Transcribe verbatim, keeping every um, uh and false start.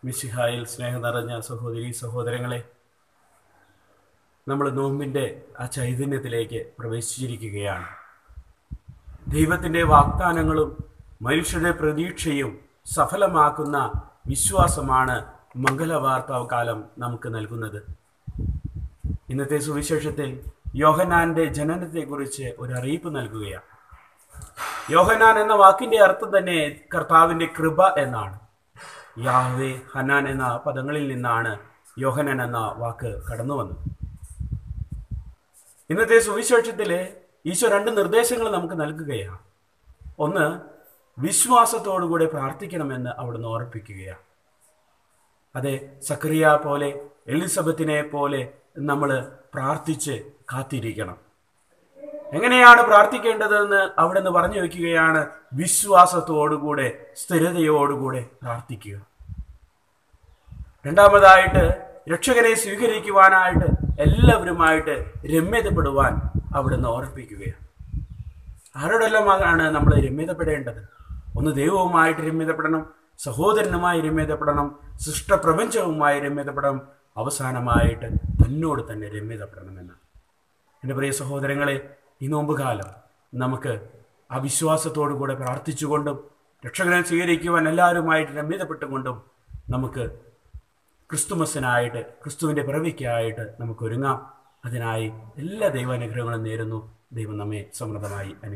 മിശിഹായിൽ സ്നേഹം നിറഞ്ഞ സഹോദരി സഹോദരങ്ങളെ, നമ്മൾ നോമ്പിൻ്റെ ആ ചൈതന്യത്തിലേക്ക് പ്രവേശിച്ചിരിക്കുകയാണ്. ദൈവത്തിൻ്റെ വാഗ്ദാനങ്ങളും മനുഷ്യരുടെ പ്രതീക്ഷയും സഫലമാക്കുന്ന വിശ്വാസമാണ് മംഗളവാർത്താ കാലം നമുക്ക് നൽകുന്നത്. ഇന്നത്തെ സുവിശേഷത്തിൽ യോഹന്നാന്റെ ജനനത്തെക്കുറിച്ച് ഒരു അറിയിപ്പ് നൽകുകയാണ്. യോഹന്നാൻ എന്ന വാക്കിന്റെ അർത്ഥം തന്നെ കർത്താവിന്റെ കൃപ എന്നാണ്. യാഹ്വേ ഹനാൻ എന്ന പദങ്ങളിൽ നിന്നാണ് യോഹന്നാൻ എന്ന വാക്ക് കടന്നു വന്നത്. ഇന്നത്തെ സുവിശേഷത്തിലെ ഈശോ രണ്ട് നിർദ്ദേശങ്ങൾ നമുക്ക് നൽകുകയാണ്. ഒന്ന്, വിശ്വാസത്തോടുകൂടെ പ്രാർത്ഥിക്കണമെന്ന് അവിടുന്ന് ഓർപ്പിക്കുകയാണ്. അതെ, സക്കറിയ പോലെ എലിസബത്തിനെ പോലെ നമ്മൾ പ്രാർത്ഥിച്ച് കാത്തിരിക്കണം. എങ്ങനെയാണ് പ്രാർത്ഥിക്കേണ്ടതെന്ന് അവിടുന്ന് പറഞ്ഞു വയ്ക്കുകയാണ്. വിശ്വാസത്തോടുകൂടെ സ്ഥിരതയോടുകൂടെ പ്രാർത്ഥിക്കുക. രണ്ടാമതായിട്ട്, രക്ഷകനെ സ്വീകരിക്കുവാനായിട്ട് എല്ലാവരുമായിട്ട് രമ്യതപ്പെടുവാൻ അവിടുന്ന് ഓർപ്പിക്കുകയാണ്. ആരോടെല്ലാമാണ് നമ്മൾ രമ്യതപ്പെടേണ്ടത്? ഒന്ന്, ദൈവവുമായിട്ട് രമ്യതപ്പെടണം, സഹോദരനുമായി രമ്യതപ്പെടണം, സൃഷ്ടപ്രപഞ്ചവുമായി രമ്യതപ്പെടണം, അവസാനമായിട്ട് തന്നോട് തന്നെ രമ്യതപ്പെടണമെന്ന്. എൻ്റെ പ്രിയ സഹോദരങ്ങളെ, ഈ നോമ്പുകാലം നമുക്ക് ആ വിശ്വാസത്തോടു കൂടെ പ്രാർത്ഥിച്ചുകൊണ്ടും രക്ഷകനെ സ്വീകരിക്കുവാൻ എല്ലാവരുമായിട്ട് രമ്യതപ്പെട്ടുകൊണ്ടും നമുക്ക് ക്രിസ്തുമസിനായിട്ട്, ക്രിസ്തുവിൻ്റെ പിറവിക്കായിട്ട് നമുക്ക് ഒരുങ്ങാം. അതിനായി എല്ലാ ദൈവാനുഗ്രഹങ്ങളും നേരുന്നു. ദൈവം നമ്മെ സമൃദ്ധമായി അനുഗ്രഹിക്കട്ടെ.